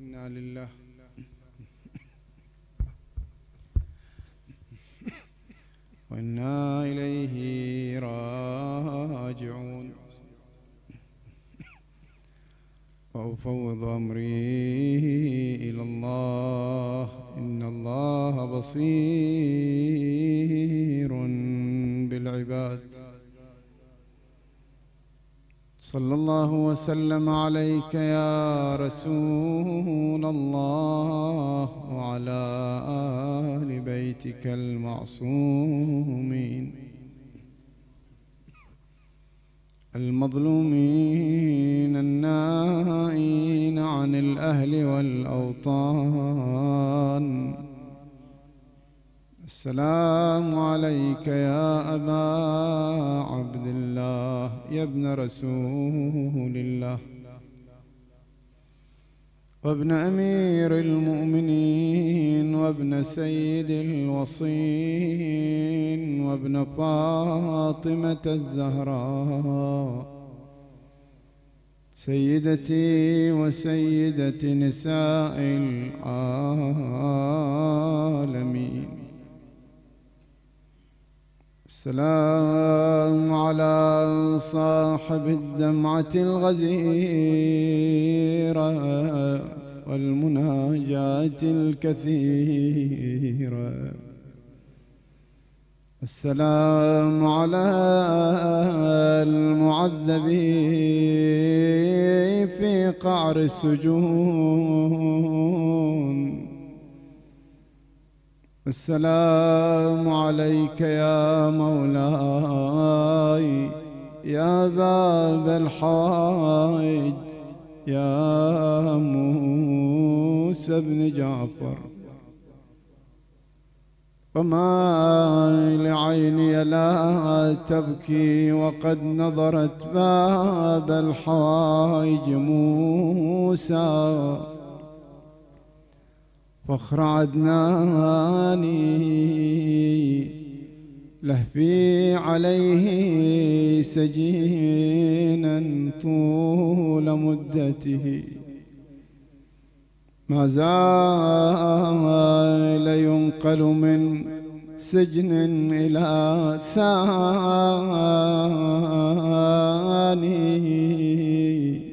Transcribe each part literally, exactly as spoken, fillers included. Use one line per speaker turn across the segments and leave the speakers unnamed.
إنا لله وإنا إليه راجعون. وأفوض أمري إلى الله إن الله بصير بالعباد. صلى الله وسلم عليك يا رسول الله وعلى آل بيتك المعصومين المظلومين النائين عن الأهل والأوطان. السلام عليك يا أبا عبد الله يا ابن رسول الله وابن أمير المؤمنين وابن سيد الوصين وابن فاطمة الزهراء سيدتي وسيدة نساء العالمين. السلام على صاحب الدمعة الغزيرة والمناجاة الكثيرة. السلام على المعذبين في قعر السجون. السلام عليك يا مولاي يا باب الحوائج يا موسى بن جعفر. وما لعيني لا تبكي وقد نظرت باب الحوائج موسى فخر عدناني لهفي عليه سجينا طول مدته ما زال ينقل من سجن إلى ثاني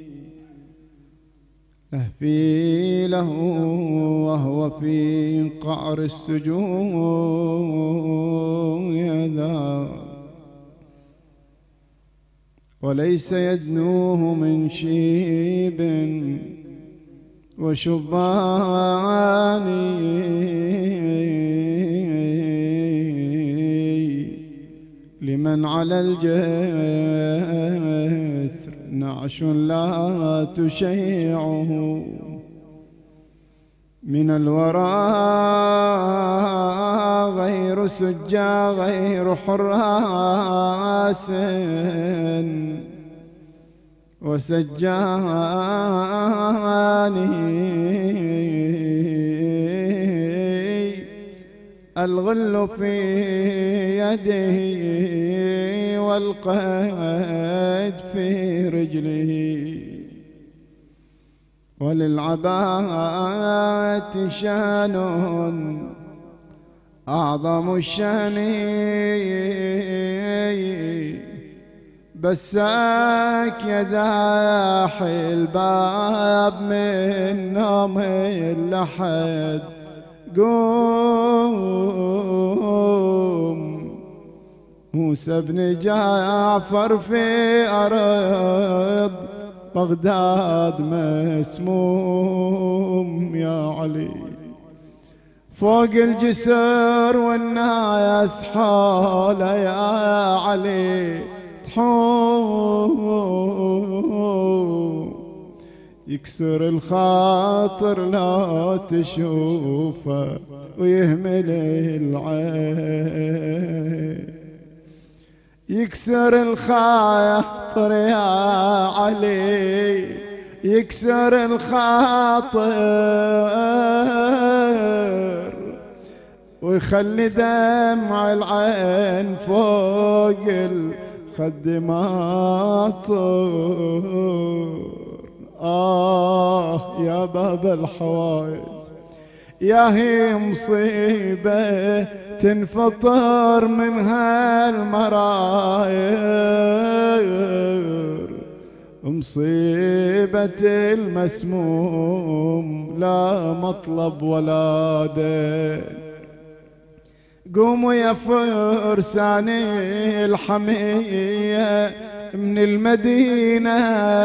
لهفي له وهو في قعر السجون يذا وليس يدنوه من شيب وشبان لمن على الجسر نعش لا تشيعه من الورى غير سجى غير حراس وسجاني الغل في يده والقيد في رجله وللعباءة شان أعظم الشان بساك يا داحي الباب من نوم اللحد قوم موسى بن جعفر في أرض بغداد مسموم يا علي فوق الجسر والناس حوله يا علي تحوم يكسر الخاطر لا تشوفه ويهمل العين يكسر الخاطر يا علي يكسر الخاطر ويخلي دمع العين فوق الخد ما طور آه يا باب الحوائج، يا هي مصيبة تنفطر من هالمراير، مصيبة المسموم لا مطلب ولا دين. قوموا يا فرساني الحمية من المدينة،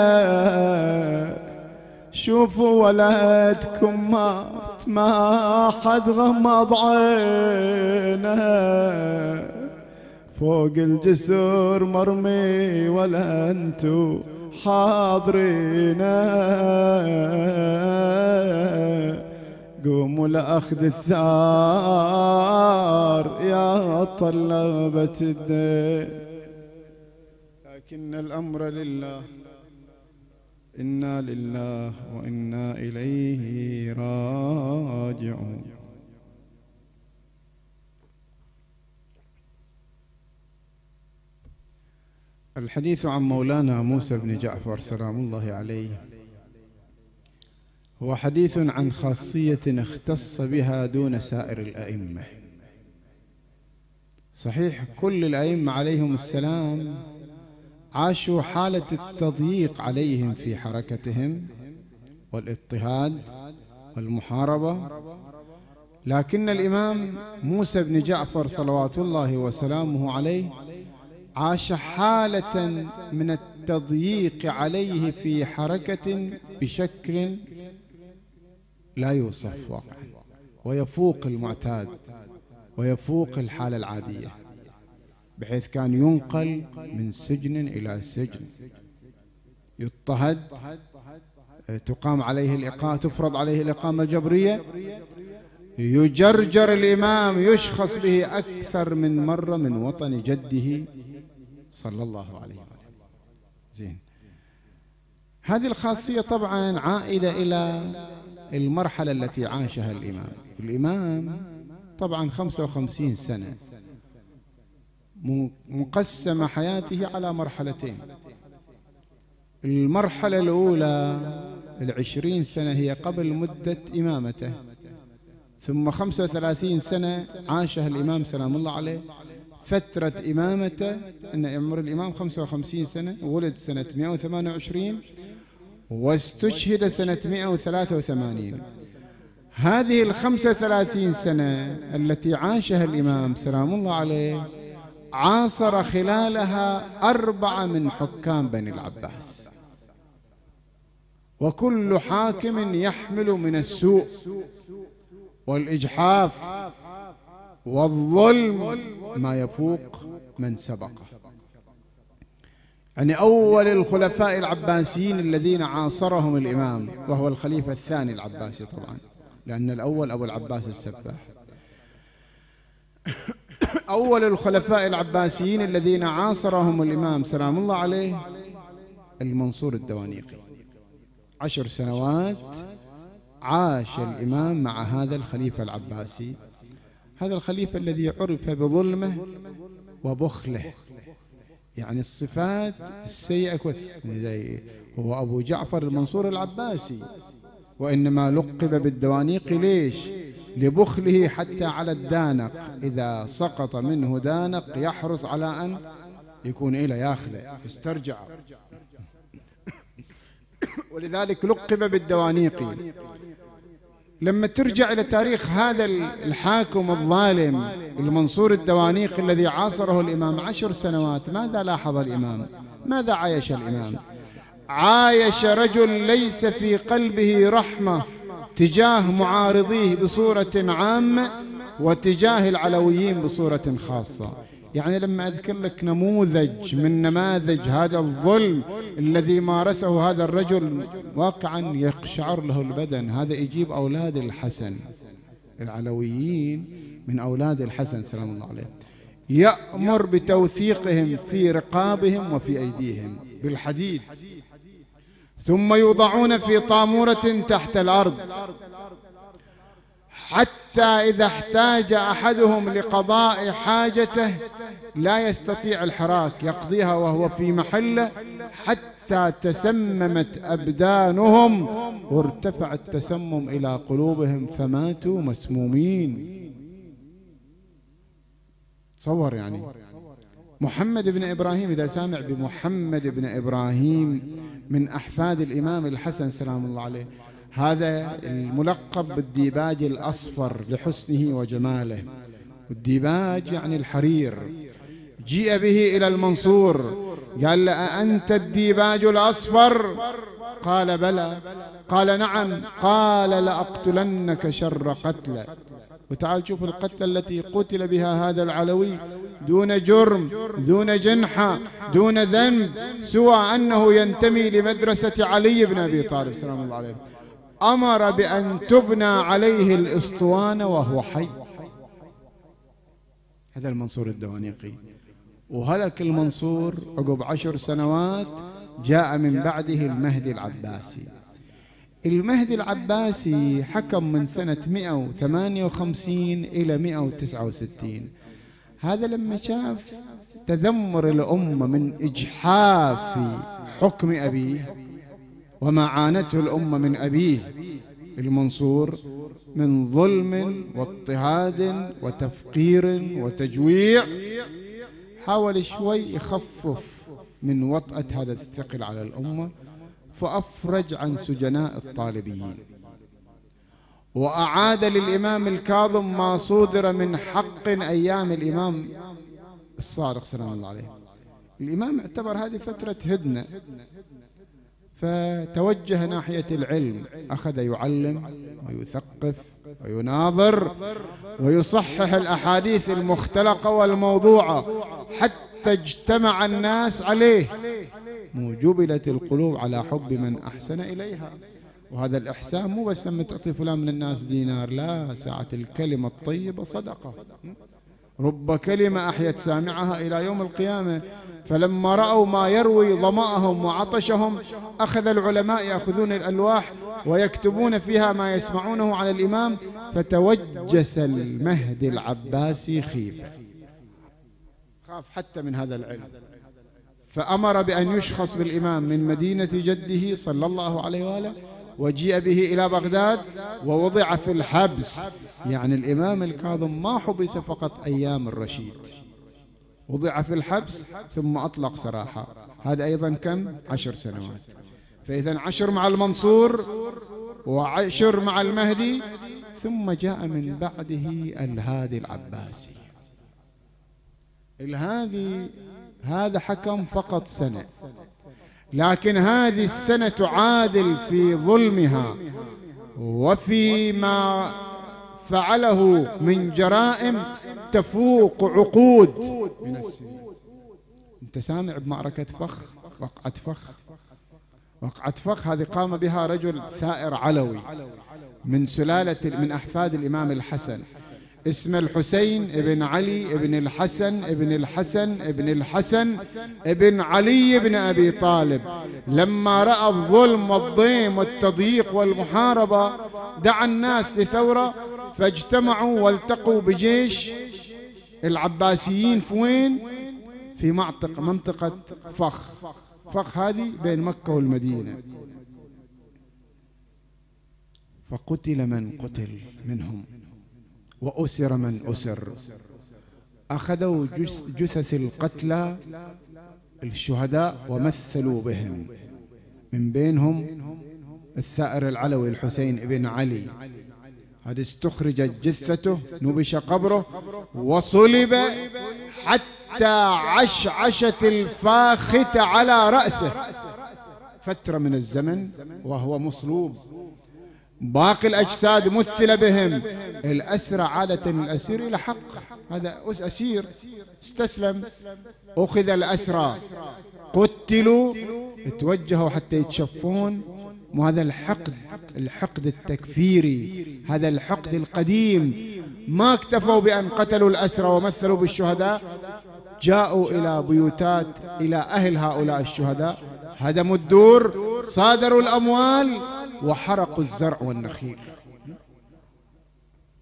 شوفوا ولدكم مات ما حد غمض عينه، فوق الجسر مرمي ولا انتو حاضرين. قوموا لأخذ الثار يا طلبة الدين، لكن الأمر لله، إنا لله وإنا إليه راجعون. الحديث عن مولانا موسى بن جعفر سلام الله عليه هو حديث عن خاصية اختص بها دون سائر الأئمة. صحيح كل الأئمة عليهم السلام عاشوا حالة التضييق عليهم في حركتهم والاضطهاد والمحاربة، لكن الإمام موسى بن جعفر صلوات الله وسلامه عليه عاش حالة من التضييق عليه في حركة بشكل لا يوصف واقعا، ويفوق المعتاد ويفوق الحالة العادية، بحيث كان ينقل من سجن إلى سجن، يضطهد، تقام عليه الإقامة، تفرض عليه الإقامة الجبرية، يجرجر الإمام، يشخص به أكثر من مرة من وطن جده صلى الله عليه وسلم. زين، هذه الخاصية طبعا عائدة إلى المرحلة التي عاشها الإمام. الإمام طبعا خمسة وخمسين سنة مقسمة حياته على مرحلتين. المرحلة الأولى العشرين سنة هي قبل مدة إمامته، ثم خمسة وثلاثين سنة عاشها الإمام سلام الله عليه فترة إمامته، أن عمر الإمام خمسة وخمسين سنة، ولد سنة مئة وثمانية وعشرين واستشهد سنة مئة وثلاثة وثمانين. هذه الخمسة وثلاثين سنة التي عاشها الإمام سلام الله عليه عاصر خلالها أربعة من حكام بني العباس، وكل حاكم يحمل من السوء والإجحاف والظلم ما يفوق من سبقه. يعني أول الخلفاء العباسيين الذين عاصرهم الإمام، وهو الخليفة الثاني العباسي طبعا، لأن الأول أبو العباس السباح. أول الخلفاء العباسيين الذين عاصرهم الإمام سلام الله عليه المنصور الدوانيقي. عشر سنوات عاش الإمام مع هذا الخليفة العباسي، هذا الخليفة الذي عرف بظلمه وبخله، يعني الصفات السيئة. هو أبو جعفر المنصور العباسي، وإنما لقب بالدوانيق ليش؟ لبخله، حتى على الدانق إذا سقط منه دانق يحرص على أن يكون إلى ياخذه يسترجع، ولذلك لقب بالدوانيقي. لما ترجع إلى تاريخ هذا الحاكم الظالم المنصور الدوانيقي الذي عاصره الإمام عشر سنوات، ماذا لاحظ الإمام؟ ماذا عايش الإمام؟ عايش رجل ليس في قلبه رحمة تجاه معارضيه بصورة عامة وتجاه العلويين بصورة خاصة. يعني لما أذكر لك نموذج من نماذج هذا الظلم الذي مارسه هذا الرجل، واقعا يقشعر له البدن. هذا يجيب أولاد الحسن، العلويين من أولاد الحسن سلام الله عليه، يأمر بتوثيقهم في رقابهم وفي أيديهم بالحديد، ثم يوضعون في طامورة تحت الأرض، حتى إذا احتاج أحدهم لقضاء حاجته لا يستطيع الحراك، يقضيها وهو في محله، حتى حتى تسممت أبدانهم وارتفع التسمم إلى قلوبهم فماتوا مسمومين. تصور يعني محمد بن إبراهيم، إذا سامع بمحمد بن إبراهيم من أحفاد الإمام الحسن سلام الله عليه، هذا الملقب بالديباج الأصفر لحسنه وجماله، والديباج يعني الحرير. جيء به إلى المنصور قال له: أأنت الديباج الأصفر؟ قال: بلى. قال: نعم. قال: لأقتلنك شر قتلى. وتعال شوف القتلة التي قتل بها هذا العلوي دون جرم، دون جنحة، دون ذنب، سوى أنه ينتمي لمدرسة علي بن أبي طالب سلام الله عليه. أمر بأن تبنى عليه الإسطوانة وهو حي. هذا المنصور الدوانيقي. وهلك المنصور عقب عشر سنوات جاء من بعده المهدي العباسي. المهدي العباسي حكم من سنة مئة وثمانية وخمسين إلى مئة وتسعة وستين. هذا لما شاف تذمر الأمة من إجحاف حكم أبيه وما عانته الأمة من أبيه المنصور من ظلم واضطهاد وتفقير وتجويع، حاول شوي يخفف من وطأة هذا الثقل على الأمة، فأفرج عن سجناء الطالبيين، وأعاد للإمام الكاظم ما صدر من حق أيام الإمام الصادق سلام الله عليه. الإمام اعتبر هذه فترة هدنة، فتوجه ناحية العلم، أخذ يعلم ويثقف ويناظر ويصحح الأحاديث المختلقة والموضوعة حتى اجتمع الناس عليه. جبلت القلوب على حب من أحسن إليها. وهذا الإحسان مو بس لما تعطي فلان من الناس دينار، لا، ساعة الكلمة الطيبة صدقة. رب كلمة أحيت سامعها إلى يوم القيامة. فلما رأوا ما يروي ظمأهم وعطشهم أخذ العلماء يأخذون الألواح ويكتبون فيها ما يسمعونه على الإمام، فتوجس المهدي العباسي خيفة، خاف حتى من هذا العلم، فأمر بأن يشخص بالإمام من مدينة جده صلى الله عليه وآله، وجيء به إلى بغداد ووضع في الحبس. يعني الإمام الكاظم ما حبس فقط أيام الرشيد، وضع في الحبس ثم أطلق سراحة. هذا أيضا كم؟ عشر سنوات. فإذا عشر مع المنصور وعشر مع المهدي، ثم جاء من بعده الهادي العباسي. الهادي هذا حكم فقط سنة، لكن هذه السنة تعادل في ظلمها وفيما فعله من جرائم تفوق عقود من السنين. انت سامع بمعركة فخ، وقعة فخ. وقعة فخ هذه قام بها رجل ثائر علوي من سلالة من أحفاد الإمام الحسن، اسمه الحسين ابن علي ابن الحسن ابن الحسن ابن الحسن ابن علي بن أبي طالب. لما رأى الظلم والضيم والتضييق والمحاربة دعا الناس لثورة، فاجتمعوا والتقوا بجيش العباسيين في وين؟ في منطقة منطقة فخ. فخ هذه بين مكة والمدينة. فقتل من قتل منهم وأسر من أسر. أخذوا جثث القتلى الشهداء ومثلوا بهم، من بينهم الثائر العلوي الحسين ابن علي، هذا استخرجت جثته، نبش قبره وصلب حتى عشعشت الفاخته على رأسه فترة من الزمن وهو مصلوب. باقي الأجساد مثل بهم. الأسرى عادة الأسير إلى حق، هذا أسير استسلم، أخذ الأسرى قتلوا، توجهوا حتى يتشفون. وهذا الحقد، الحقد التكفيري، هذا الحقد القديم. ما اكتفوا بأن قتلوا الأسرى ومثلوا بالشهداء، جاءوا إلى بيوتات إلى أهل هؤلاء الشهداء، هدموا الدور، صادروا الأموال، وحرقوا الزرع والنخيل.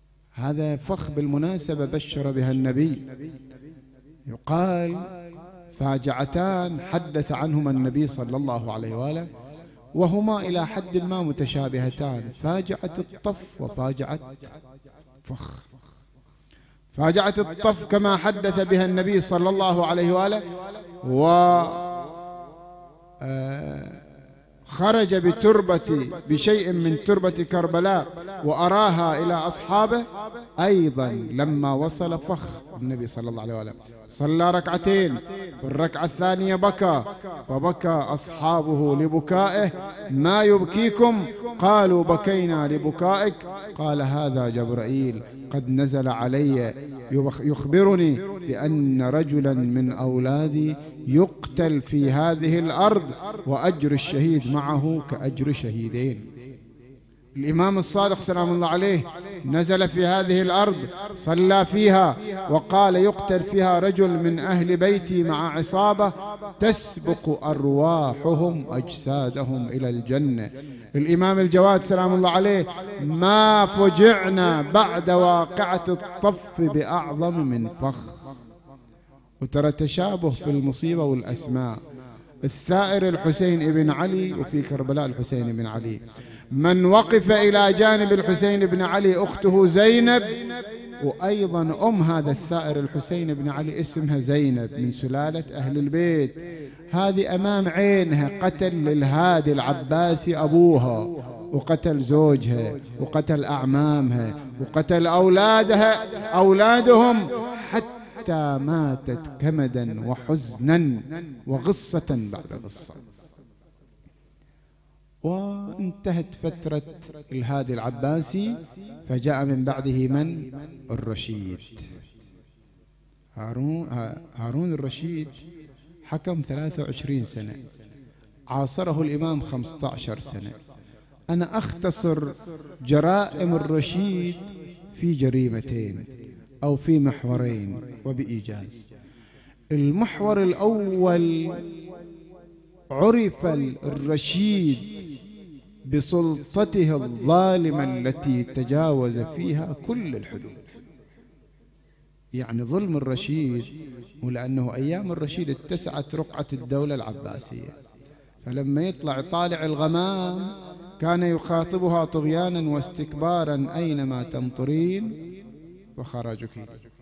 هذا فخ بالمناسبة بشر بها النبي، يقال فاجعتان حدث عنهما النبي صلى الله عليه وآله، وهما إلى حد ما متشابهتان: فاجعة الطف وفاجعة فخ. فاجعة الطف كما حدث بها النبي صلى الله عليه وآله، و خرج بتربة بشيء من تربة كربلاء وأراها إلى أصحابه. أيضا لما وصل فخ النبي صلى الله عليه وآله صلى ركعتين، في الركعة الثانية بكى، فبكى أصحابه لبكائه: ما يبكيكم؟ قالوا: بكينا لبكائك. قال: هذا جبرائيل قد نزل علي يخبرني بأن رجلا من أولادي يقتل في هذه الأرض، وأجر الشهيد معه كأجر شهيدين. الإمام الصادق سلام الله عليه نزل في هذه الأرض، صلى فيها، وقال: يقتل فيها رجل من أهل بيتي مع عصابة تسبق أرواحهم أجسادهم إلى الجنة. الإمام الجواد سلام الله عليه: ما فجعنا بعد واقعة الطف بأعظم من فخ. وترى تشابه في المصيبة والأسماء. الثائر الحسين بن علي، وفي كربلاء الحسين بن علي. من وقف إلى جانب الحسين بن علي أخته زينب، وأيضا أم هذا الثائر الحسين بن علي اسمها زينب من سلالة أهل البيت. هذه أمام عينها قتل للهادي العباسي أبوها، وقتل زوجها، وقتل أعمامها، وقتل أولادها أولادهم، حتى ماتت كمدا وحزنا وغصة بعد غصة. وانتهت فترة الهادي العباسي، فجاء من بعده من؟ الرشيد. هارون, هارون الرشيد حكم ثلاثة وعشرين سنة، عاصره الإمام خمسة عشر سنة. أنا أختصر جرائم الرشيد في جريمتين أو في محورين وبإيجاز. المحور الأول: عرف الرشيد بسلطته الظالمة التي تجاوز فيها كل الحدود. يعني ظلم الرشيد، ولأنه أيام الرشيد اتسعت رقعة الدولة العباسية، فلما يطلع طالع الغمام كان يخاطبها طغيانا واستكبارا: أينما تمطرين وخرجك.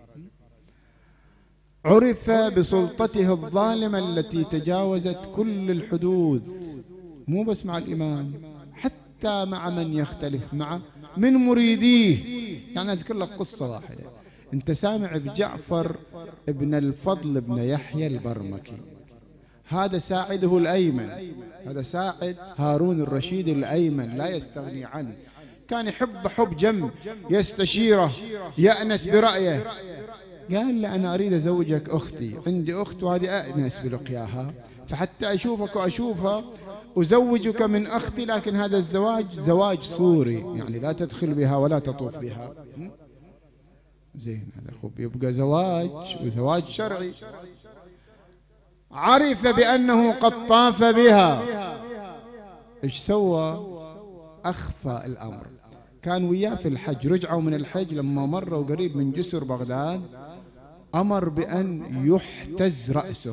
عرف بسلطته الظالمة التي تجاوزت كل الحدود، مو بس مع الإمام، حتى مع من يختلف معه من مريديه. يعني أذكر لك قصة واحدة. أنت سامع بجعفر ابن الفضل ابن يحيى البرمكي، هذا ساعده الأيمن، هذا ساعد هارون الرشيد الأيمن، لا يستغني عنه. كان يحب حب جم، يستشيره، يأنس برأيه. قال له: أنا أريد أزوجك أختي، عندي أخت وهذه أأنس بلقياها، فحتى أشوفك وأشوفها أزوجك من أختي، لكن هذا الزواج زواج صوري، يعني لا تدخل بها ولا تطوف بها. زين، هذا خب يبقى زواج وزواج شرعي. عرف بأنه قد طاف بها، إيش سوى؟ أخفى الأمر. كان وياه في الحج، رجعوا من الحج، لما مروا قريب من جسر بغداد أمر بأن يحتز رأسه.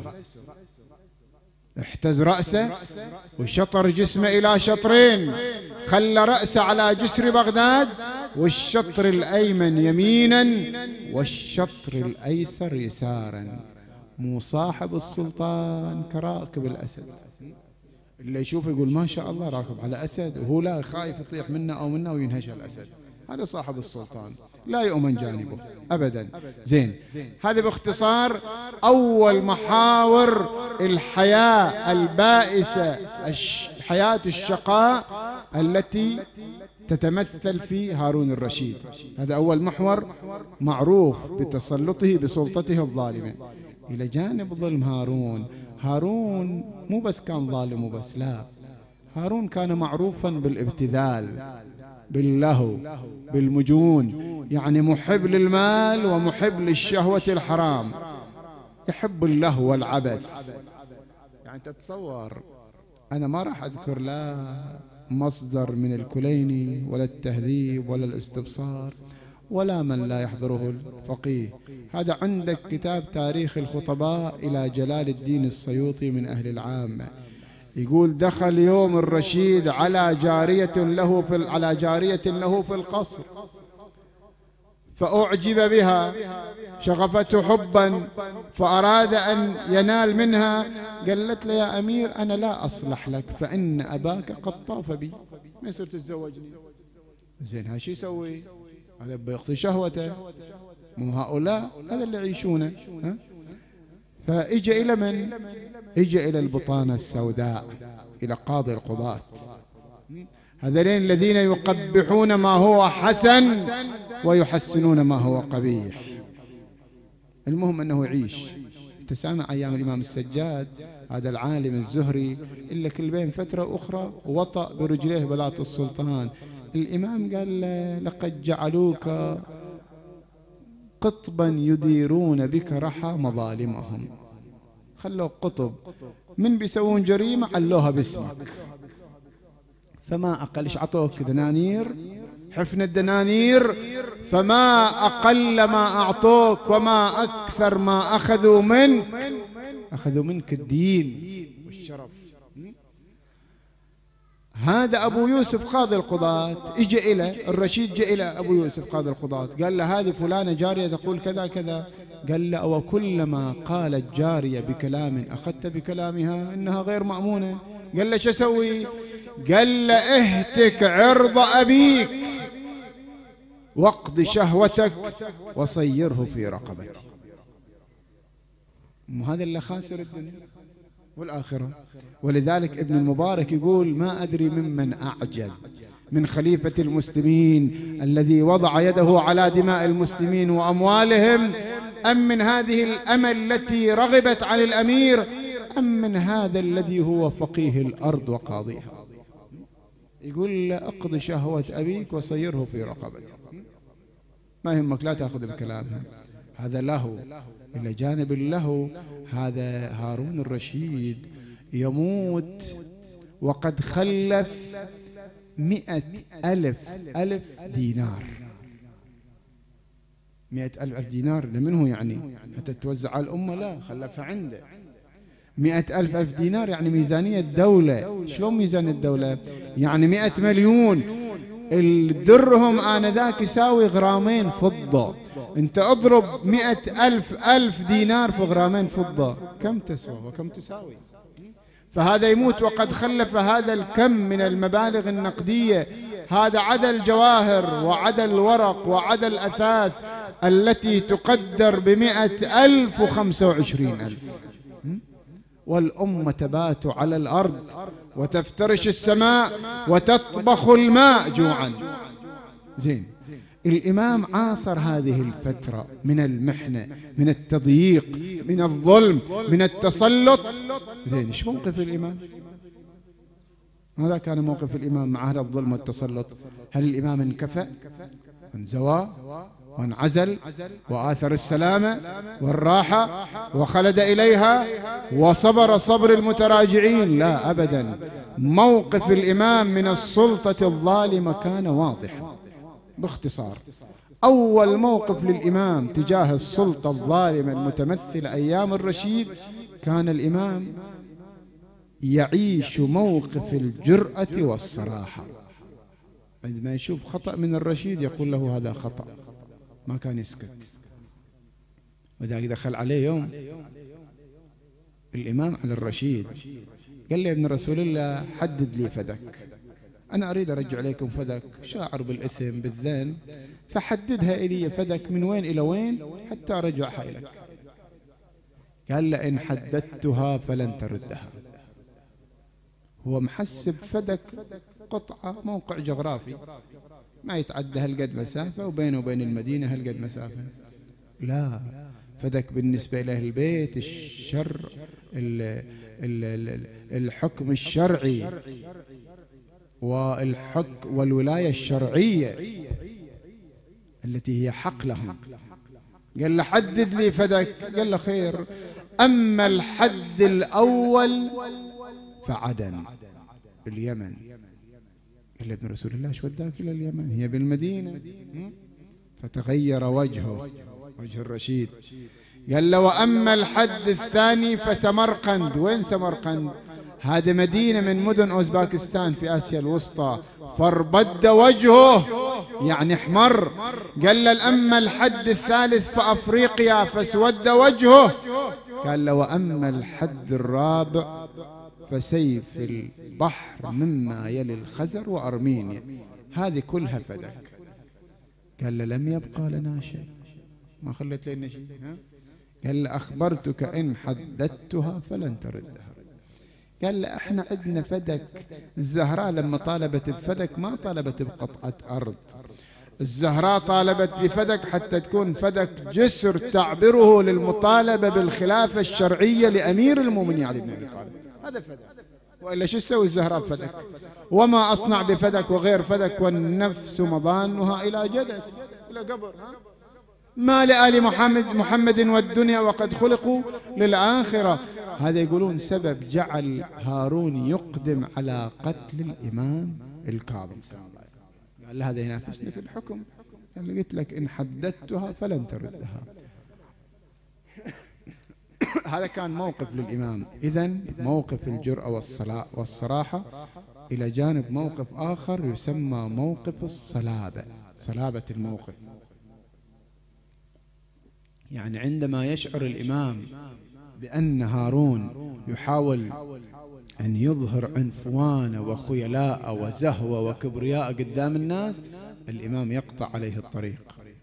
احتز رأسه وشطر جسمه إلى شطرين، خلى رأسه على جسر بغداد، والشطر الأيمن يمينا والشطر الأيسر يسارا. مو صاحب السلطان كراكب الأسد، اللي يشوف يقول ما شاء الله راكب على أسد، وهو لا خايف يطيح منه أو منه وينهش الأسد. هذا صاحب السلطان، لا يؤمن جانبه أبدا. زين، هذا باختصار أول محاور الحياة البائسة، حياة الشقاء التي تتمثل في هارون الرشيد. هذا أول محور معروف بتسلطه بسلطته الظالمة. إلى جانب ظلم هارون، هارون مو بس كان ظالم وبس، لا، هارون كان معروفا بالابتذال، باللهو، بالمجون، يعني محب للمال ومحب للشهوة الحرام، يحب اللهو والعبث. يعني تتصور، أنا ما راح أذكر لا مصدر من الكليني ولا التهذيب ولا الاستبصار ولا من لا يحضره الفقيه. هذا عندك كتاب تاريخ الخطباء إلى جلال الدين السيوطي من أهل العامة، يقول دخل يوم الرشيد على جارية له في على جارية له في القصر فأعجب بها، شغفته حبا فأراد أن ينال منها، قالت له يا أمير أنا لا أصلح لك فإن أباك قد طاف بي، ما يصير تتزوجني. زين هذا شو يسوي؟ هذا بيقضي شهوته، مو هؤلاء هذا اللي يعيشونه. فإجا إلى من؟ إجا إلى البطانة السوداء، إلى قاضي القضاة، هذين الذين يقبحون ما هو حسن ويحسنون ما هو قبيح. المهم أنه يعيش. تسامع أيام الإمام السجاد هذا العالم الزهري إلا كل بين فترة أخرى وطأ برجليه بلاط السلطان. الإمام قال له لقد جعلوك قطبا يديرون بك رحى مظالمهم، خلوا قطب من بيسوون جريمة علوها باسمك، فما أقل. إيش عطوك؟ دنانير، حفن الدنانير، فما أقل ما أعطوك وما أكثر ما أخذوا منك، أخذوا منك الدين والشرف. هذا أبو يوسف قاضي القضاة إجا إلى الرشيد، جاء إلى أبو يوسف قاضي القضاة قال له هذه فلانة جارية تقول كذا كذا. قال له أو كلما قالت جارية بكلام أخذت بكلامها إنها غير مأمونة. قال له شو أسوي؟ قال له اهتك عرض أبيك واقض شهوتك وصيره في رقبتي. هذا اللي خاسر الدنيا والآخرة. ولذلك ابن المبارك يقول ما أدري ممن أعجب من خليفة المسلمين الذي وضع يده على دماء المسلمين وأموالهم، أم من هذه الأمل التي رغبت عن الأمير، أم من هذا الذي هو فقيه الأرض وقاضيها. يقول له اقضي شهوة أبيك وصيره في رقبتك، ما يهمك لا تأخذ بكلامها. هذا له. إلى جانب له هذا هارون الرشيد يموت وقد خلف مئة ألف ألف دينار. مئة ألف ألف دينار لمنه يعني حتى توزع على الأمة؟ لا، خلفها عنده. مئة ألف ألف دينار يعني ميزانية الدولة. شلون ميزانية الدولة؟ يعني مئة مليون. الدرهم آنذاك يساوي غرامين فضة. انت اضرب مئة ألف ألف دينار في غرامين فضة كم تسوى وكم تساوي؟ فهذا يموت وقد خلف هذا الكم من المبالغ النقدية. هذا عدا الجواهر وعدا الورق وعدا الأثاث التي تقدر بمئة ألف وخمسة وعشرين ألف. والأمة تبات على الأرض وتفترش السماء وتطبخ الماء جوعا. زين الإمام عاصر هذه الفترة من المحنة، من التضييق، من الظلم، من التسلط. زين ايش موقف الإمام؟ ماذا كان موقف الإمام مع هذا الظلم والتسلط؟ هل الإمام انكفأ وانزوى وانعزل وآثر السلامة والراحة وخلد إليها وصبر صبر المتراجعين؟ لا أبدا. موقف الإمام من السلطة الظالمة كان واضحا. باختصار، أول موقف للإمام تجاه السلطة الظالمة المتمثلة أيام الرشيد كان الإمام يعيش موقف الجرأة والصراحة. عندما يشوف خطأ من الرشيد يقول له هذا خطأ، ما كان يسكت. وذلك دخل عليه يوم الإمام على الرشيد قال لي يا ابن رسول الله حدد لي فدك، أنا أريد أرجع عليكم فدك، شاعر بالإثم بالذنب، فحددها إلي فدك من وين إلى وين حتى أرجعها إليك. قال لئن حددتها فلن تردها. هو محسب فدك قطعة موقع جغرافي ما يتعدى هالقد مسافة وبينه وبين المدينة هالقد مسافة. لا، فدك بالنسبة إلى البيت الشر الحكم الشرعي والحق والولاية الشرعية التي هي حق لهم. قال له حدد لي فدك. قال له خير، أما الحد الأول فعدن اليمن. قال له ابن رسول الله شو وداك إلى اليمن؟ هي بالمدينة. فتغير وجهه، وجه الرشيد. قال له وأما الحد الثاني فسمرقند. وين سمرقند؟ هذه مدينة من مدن أوزباكستان في آسيا الوسطى. فاربد وجهه يعني احمر. قال له أما الحد الثالث فأفريقيا فاسود وجهه. قال له وأما الحد الرابع فسيف البحر مما يلي الخزر وأرمينيا، هذه كلها فدك. قال له لم يبقى لنا شيء، ما خلت لنا شيء. قال له أخبرتك إن حددتها فلن تردها. قال له احنا عندنا فدك. الزهراء لما طالبت بفدك ما طالبت بقطعة أرض، الزهراء طالبت بفدك حتى تكون فدك جسر تعبره للمطالبة بالخلافة الشرعية لأمير المؤمنين علي بن أبي طالب. هذا فدك. وإلا شو تسوي الزهراء بفدك؟ وما أصنع بفدك وغير فدك والنفس مضانها إلى جدث، إلى قبر. ما لآل محمد محمد والدنيا وقد خلقوا للآخرة. هذا يقولون سبب جعل هارون يقدم على قتل الإمام الكاظم. قال له هذا ينافسني في الحكم. قال قلت لك إن حددتها فلن تردها. هذا كان موقف للإمام. إذن موقف الجرأة والصراحة إلى جانب موقف آخر يسمى موقف الصلابة، صلابة الموقف. يعني عندما يشعر الإمام بأن هارون يحاول أن يظهر عنفوانه وخيلاء وزهوة وكبرياء قدام الناس، الإمام يقطع عليه الطريق.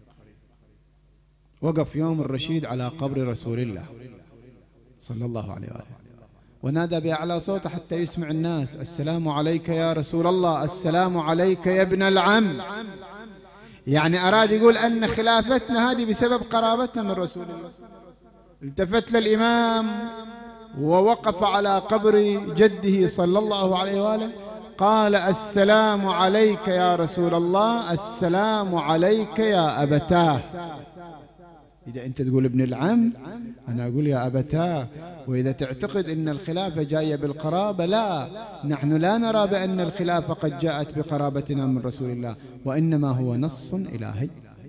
وقف يوم الرشيد على قبر رسول الله صلى الله عليه وآله ونادى بأعلى صوته حتى يسمع الناس: السلام عليك يا رسول الله، السلام عليك يا ابن العم. يعني أراد يقول أن خلافتنا هذه بسبب قرابتنا من رسول الله. التفت للإمام ووقف على قبر جده صلى الله عليه وآله، قال: السلام عليك يا رسول الله، السلام عليك يا أبتاه. إذا أنت تقول ابن العم أنا أقول يا أبتاه. وإذا تعتقد أن الخلافة جاية بالقرابة، لا، نحن لا نرى بأن الخلافة قد جاءت بقرابتنا من رسول الله، وإنما هو نص إلهي.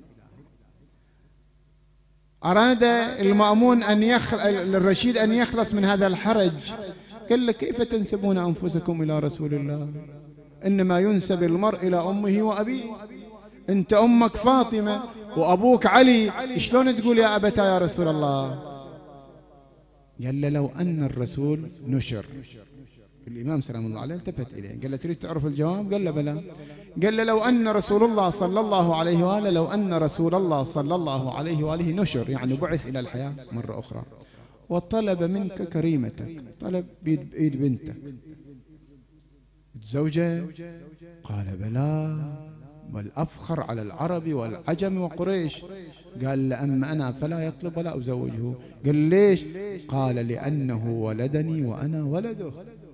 أراد المأمون أن يخل... الرشيد أن يخلص من هذا الحرج. قال له: كيف تنسبون أنفسكم إلى رسول الله؟ إنما ينسب المرء إلى أمه وأبيه. أنت أمك فاطمة وأبوك علي، شلون تقول يا أبتا يا رسول الله؟ قال له: لو أن الرسول نشر. الإمام سلام الله عليه التفت إليه قال له: تريد تعرف الجواب؟ قال له: بلى. قال له: لو أن رسول الله صلى الله عليه وآله لو أن رسول الله صلى الله عليه وآله نشر، يعني بعث إلى الحياة مرة أخرى، وطلب منك كريمتك، طلب بإيد بنتك تزوجه؟ قال: بلى، والأفخر على العرب والعجم وقريش. قال: لأما أنا فلا يطلب ولا أزوجه. قال: ليش؟ قال: لأنه ولدني وأنا ولده.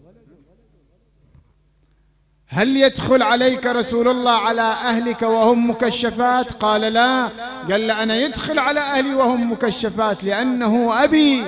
هل يدخل عليك رسول الله على أهلك وهم مكشفات؟ قال: لا. قال: لا، أنا يدخل على أهلي وهم مكشفات لأنه أبي.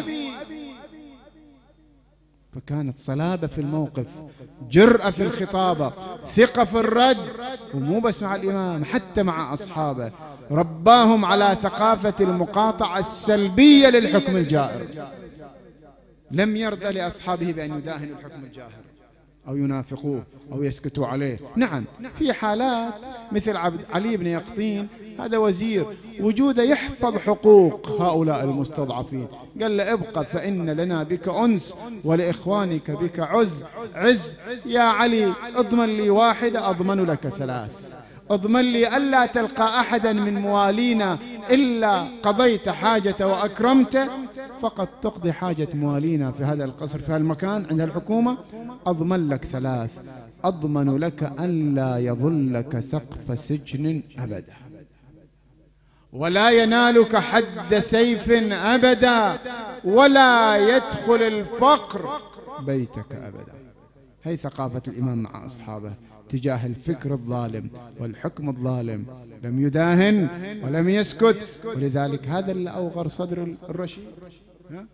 فكانت صلابة في الموقف، جرأة في الخطابة، ثقة في الرد، ومو بس مع الإمام، حتى مع أصحابه. رباهم على ثقافة المقاطعة السلبية للحكم الجائر. لم يرضى لأصحابه بأن يداهنوا الحكم الجائر أو ينافقوه أو يسكتوا عليه. نعم، في حالات مثل عبد علي بن يقطين، هذا وزير، وجوده يحفظ حقوق هؤلاء المستضعفين. قال له: ابقى فإن لنا بك أنس ولإخوانك بك عز عز يا علي، اضمن لي واحدة أضمن لك ثلاث. اضمن لي ألا تلقى أحدا من موالينا إلا قضيت حاجة وأكرمته، فقط تقضي حاجة موالينا في هذا القصر في هالمكان عند الحكومة. أضمن لك ثلاث: أضمن لك أن لا يظلك سقف سجن أبدا، ولا ينالك حد سيف أبدا، ولا يدخل الفقر بيتك أبدا. هي ثقافة الإمام مع أصحابه تجاه الفكر الظالم والحكم الظالم. لم يداهن ولم يسكت، ولذلك هذا اللي أوغر صدر الرشيد.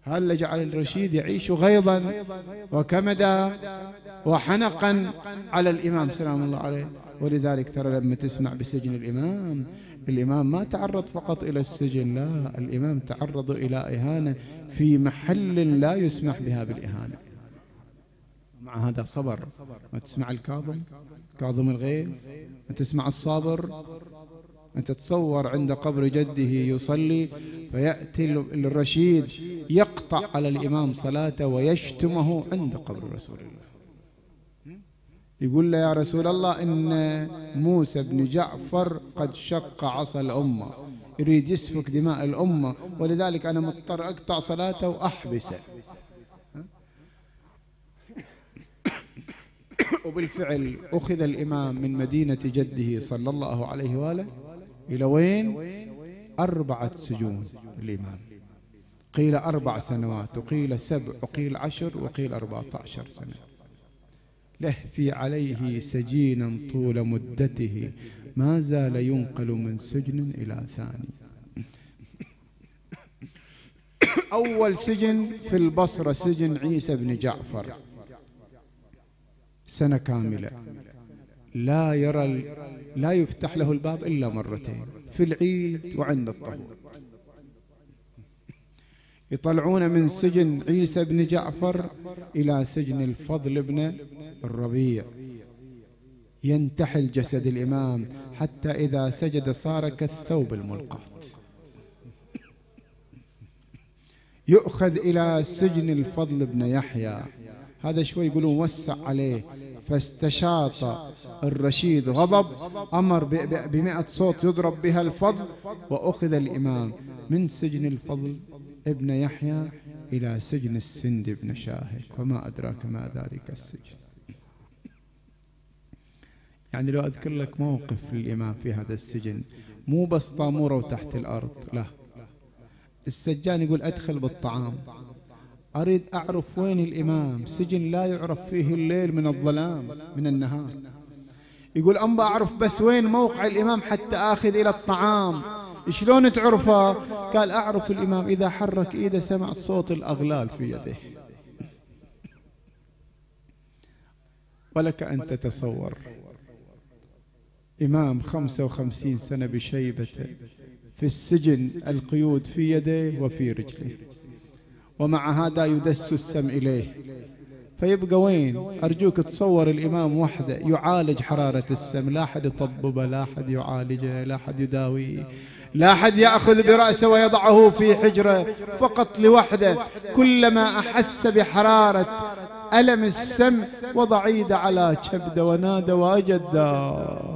هل جعل الرشيد يعيش غيظا وكمدا وحنقا على الإمام سلام الله عليه. ولذلك ترى لما تسمع بسجن الإمام، الإمام ما تعرض فقط إلى السجن، لا، الإمام تعرض إلى إهانة في محل لا يسمح بها بالإهانة. مع هذا صبر. ما تسمع الكاظم، كاظم الغيظ، ما تسمع الصابر. أنت تتصور عند قبر جده يصلي فيأتي الرشيد يقطع على الإمام صلاته ويشتمه عند قبر رسول الله، يقول له يا رسول الله إن موسى بن جعفر قد شق عصا الأمة، يريد يسفك دماء الأمة، ولذلك أنا مضطر أقطع صلاته وأحبسه. وبالفعل أخذ الإمام من مدينة جده صلى الله عليه وآله إلى وين؟ أربعة سجون الإمام، قيل أربع سنوات وقيل سبع وقيل عشر وقيل أربعة عشر سنة. لهفي عليه سجينا طول مدته، ما زال ينقل من سجن إلى ثاني. أول سجن في البصرة سجن عيسى بن جعفر، سنة كاملة لا يرى لا يفتح له الباب إلا مرتين، في العيد وعند الطهور. يطلعون من سجن عيسى بن جعفر إلى سجن الفضل بن الربيع، ينتحل جسد الإمام حتى إذا سجد صار كالثوب الملقاط. يؤخذ إلى سجن الفضل بن يحيى، هذا شوي يقولون وسع عليه، فاستشاط الرشيد غضب، أمر بمئة صوت يضرب بها الفضل، وأخذ الإمام من سجن الفضل ابن يحيى إلى سجن السند بن شاهك، وما أدراك ما ذلك السجن. يعني لو أذكر لك موقف للإمام في هذا السجن، مو بس طامورة وتحت الأرض، لا، السجان يقول أدخل بالطعام، أريد أعرف وين الإمام، سجن لا يعرف فيه الليل من الظلام من النهار. يقول أنبا أعرف بس وين موقع الإمام حتى آخذ إلى الطعام. شلون تعرفه؟ قال أعرف الإمام إذا حرك إيده سمع صوت الأغلال في يده. ولك أن تتصور إمام خمسة وخمسين سنة بشيبته في السجن، القيود في يده وفي رجله، ومع هذا يدس السم إليه، فيبقى وين؟ أرجوك تصور الإمام وحده يعالج حرارة السم، لا أحد يطببه، لا أحد يعالجه، لا أحد يداويه، لا أحد يأخذ برأسه ويضعه في حجرة، فقط لوحده. كلما أحس بحرارة ألم السم وضع يده على كبده ونادى وأجده.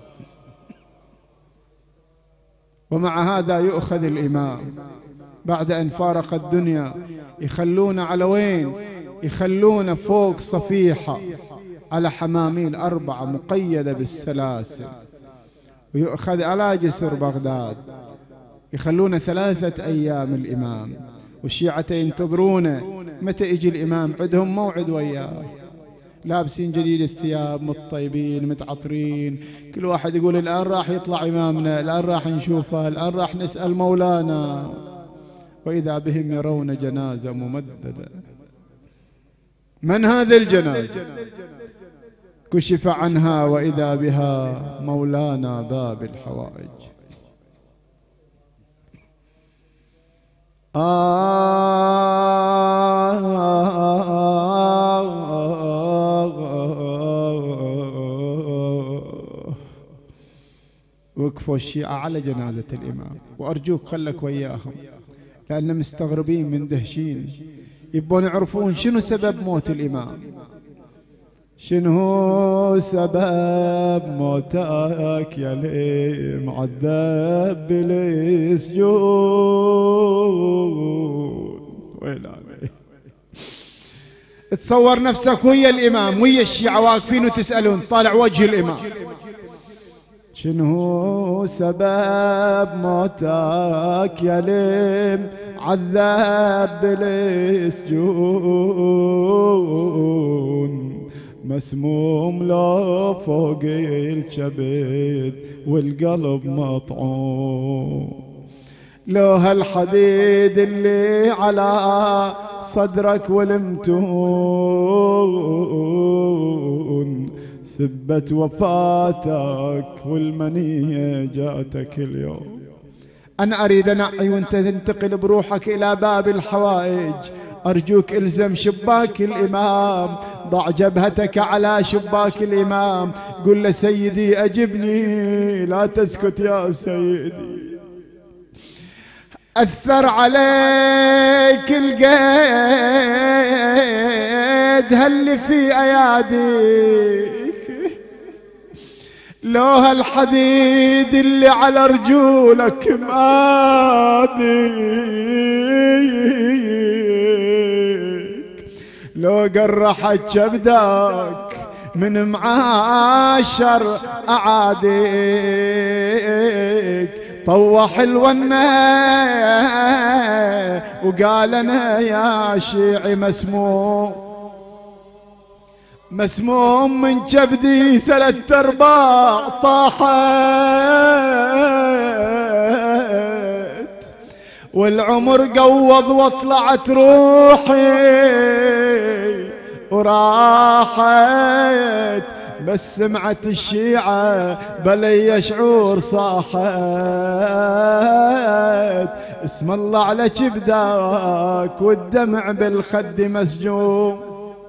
ومع هذا يؤخذ الإمام بعد أن فارق الدنيا، يخلون على وين؟ يخلون فوق صفيحة على حماميل أربعة مقيدة بالسلاسل، ويؤخذ على جسر بغداد، يخلون ثلاثة أيام الإمام، والشيعة ينتظرونه متى يجي الإمام، عندهم موعد وياه، لابسين جديد الثياب، متطيبين متعطرين، كل واحد يقول الآن راح يطلع إمامنا، الآن راح نشوفه، الآن راح نسأل مولانا، وإذا بهم يرون جنازة ممددة. من هذه الجنازة؟ كشف عنها وإذا بها مولانا باب الحوائج. وقفوا الشيعة على جنازة الإمام، وأرجوك خلك وياهم لأن مستغربين مندهشين، يبون يعرفون شنو سبب موت الإمام، شنو سبب موتك يا لي معذب بالسجون. ويلاني تصور نفسك ويا الإمام، ويا الشيعة واقفين وتسألون، طالع وجه الإمام، شنو سبب موتك يا لي عذاب بالسجون، مسموم لا فوق الكبد والقلب مطعون. لو هالحديد اللي على صدرك والمتون سبت وفاتك والمنية جاتك اليوم. أنا أريد أنعي وأنت تنتقل بروحك إلى باب الحوائج. أرجوك إلزم شباك الإمام، ضع جبهتك على شباك الإمام، قل له سيدي أجبني، لا تسكت يا سيدي. أثر عليك القيد هل في أياديك، لو هالحديد اللي على رجولك ماديك، لو قرحت كبدك من معاشر أعاديك. طوح الونه وقال أنا يا شيعي مسموم، مسموم من كبدي ثلاث ارباع طاحت، والعمر قوض واطلعت روحي وراحت، بس سمعت الشيعة بلي شعور صاحت. اسم الله على كبدك والدمع بالخد مسجوم.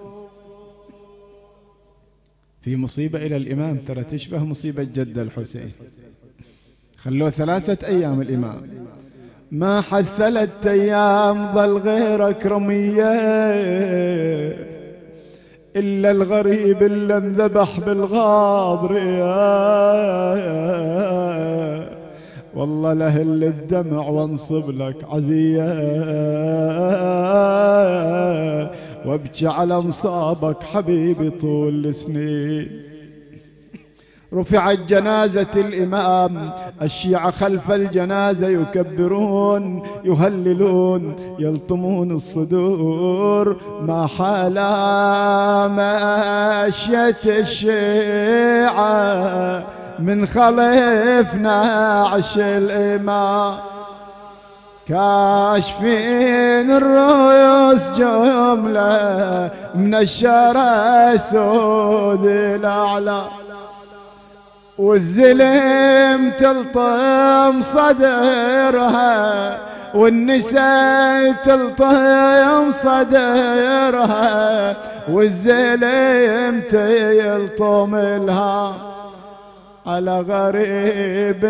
في مصيبة إلى الإمام ترى تشبه مصيبة جد الحسين. خلوه ثلاثة أيام الإمام، ما حد ثلاثة أيام ظل غير أكرمية، إلا الغريب اللي انذبح بالغاضرية. والله لهل الدمع وانصب لك عزية، وابكي على مصابك حبيبي طول السنين. رفعت جنازة الإمام، الشيعة خلف الجنازة يكبرون يهللون يلطمون الصدور، ما حالا مشيت الشيعة من خلف نعش الإمام، كاشفين الرؤوس جملة من الشرى سود الأعلى، والزلم تلطم صدرها والنساء تلطم صدرها، والزلم تلطم الها على غريب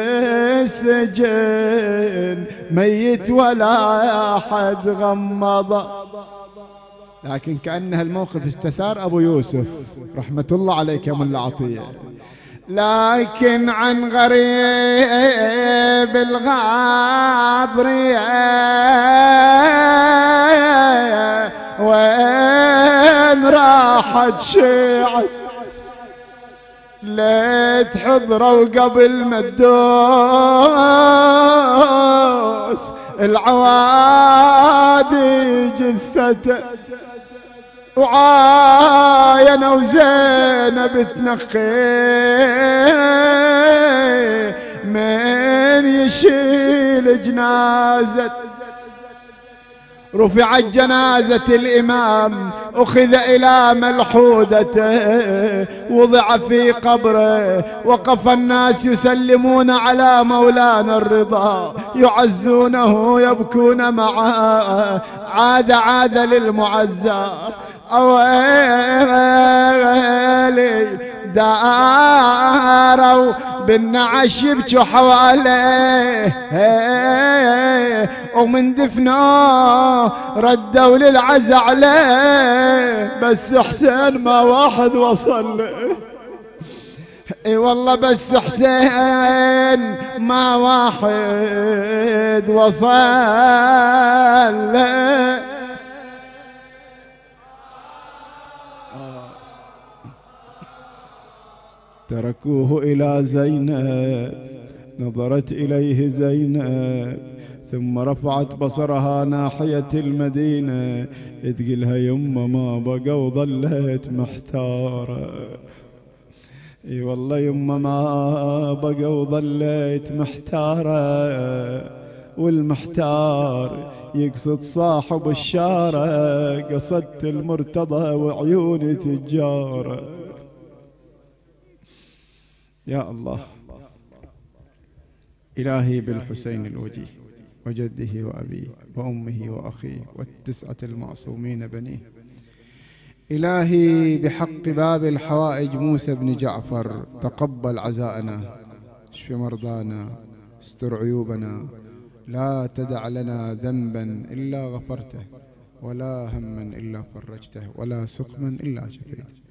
بالسجن ميت ولا أحد غمض. لكن كأن هالموقف استثار أبو يوسف رحمة الله عليك يا ملا عطية. لكن عن غريب الغاضرية وين راحت شيعة ليت حضروا قبل ما تدوس العوادي جثته، وعاينة وزينب تنقي من يشيل جنازة. رفعت جنازة الإمام أخذ إلى ملحودته وضع في قبره، وقف الناس يسلمون على مولانا الرضا يعزونه يبكون معه. عاد عاد للمعزى أويلي داروا بالنعش يبكوا حواليه، ومن دفنه ردوا للعزا عليه، بس حسين ما واحد وصل له. اي والله بس حسين ما واحد وصل له. تركوه إلى زينب، نظرت إليه زينب ثم رفعت بصرها ناحية المدينة، تقلها يمه ما بقى وظلت محتارة. اي والله يمه ما بقى وظلت محتارة، والمحتار يقصد صاحب الشارة، قصدت المرتضى وعيوني تجارة. يا الله إلهي بالحسين الوجيه وجده وأبيه وأمه وأخيه والتسعة المعصومين بنيه، إلهي بحق باب الحوائج موسى بن جعفر تقبل عزاءنا، اشف مرضانا، استر عيوبنا، لا تدع لنا ذنبا إلا غفرته، ولا هما إلا فرجته، ولا سقما إلا شفيته.